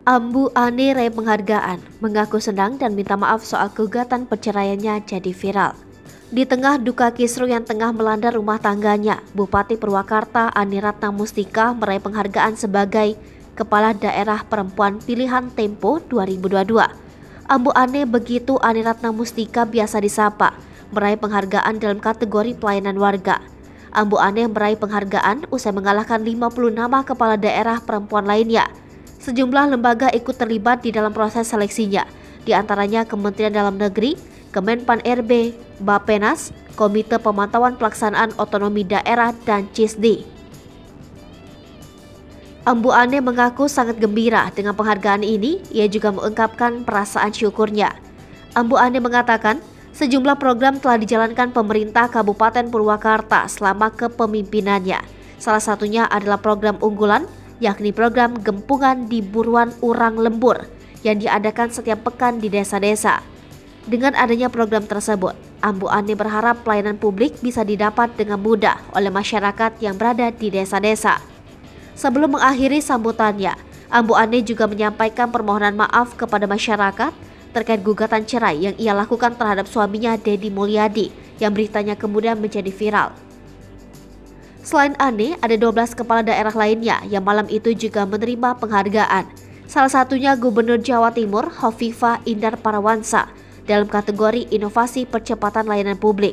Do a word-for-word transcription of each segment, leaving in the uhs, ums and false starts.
Ambu Ane raih penghargaan, mengaku senang dan minta maaf soal gugatan perceraiannya jadi viral. Di tengah duka kisru yang tengah melanda rumah tangganya, Bupati Purwakarta Ani Ratna Mustika meraih penghargaan sebagai Kepala Daerah Perempuan Pilihan Tempo dua ribu dua puluh dua. Ambu Ane begitu Ani Ratna Mustika biasa disapa, meraih penghargaan dalam kategori pelayanan warga. Ambu Ane meraih penghargaan usai mengalahkan lima puluh nama kepala daerah perempuan lainnya. Sejumlah lembaga ikut terlibat di dalam proses seleksinya, di antaranya Kementerian Dalam Negeri, Kemenpan R B, Bappenas, Komite Pemantauan Pelaksanaan Otonomi Daerah, dan C I S D I. Ambu Ane mengaku sangat gembira dengan penghargaan ini. Ia juga mengungkapkan perasaan syukurnya. Ambu Ane mengatakan, sejumlah program telah dijalankan pemerintah Kabupaten Purwakarta selama kepemimpinannya. Salah satunya adalah program unggulan, yakni program Gempungan di Buruan Urang Lembur yang diadakan setiap pekan di desa-desa. Dengan adanya program tersebut, Ambu Ane berharap pelayanan publik bisa didapat dengan mudah oleh masyarakat yang berada di desa-desa. Sebelum mengakhiri sambutannya, Ambu Ane juga menyampaikan permohonan maaf kepada masyarakat terkait gugatan cerai yang ia lakukan terhadap suaminya Deddy Mulyadi yang beritanya kemudian menjadi viral. Selain Ane, ada dua belas kepala daerah lainnya yang malam itu juga menerima penghargaan. Salah satunya Gubernur Jawa Timur Hovifah Indar Parawansa dalam kategori inovasi percepatan layanan publik.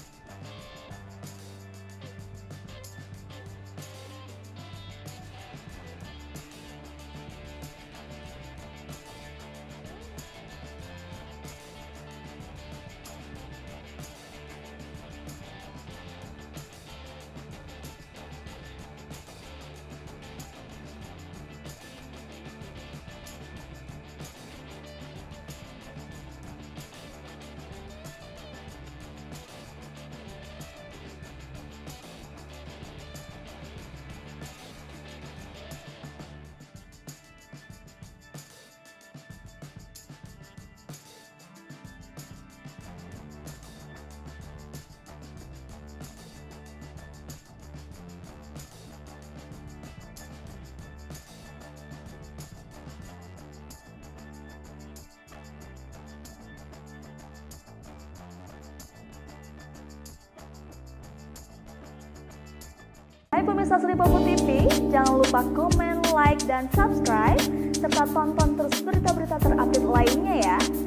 Hai pemirsa Sri Popo T V, jangan lupa komen, like, dan subscribe, serta tonton terus berita-berita terupdate lainnya ya.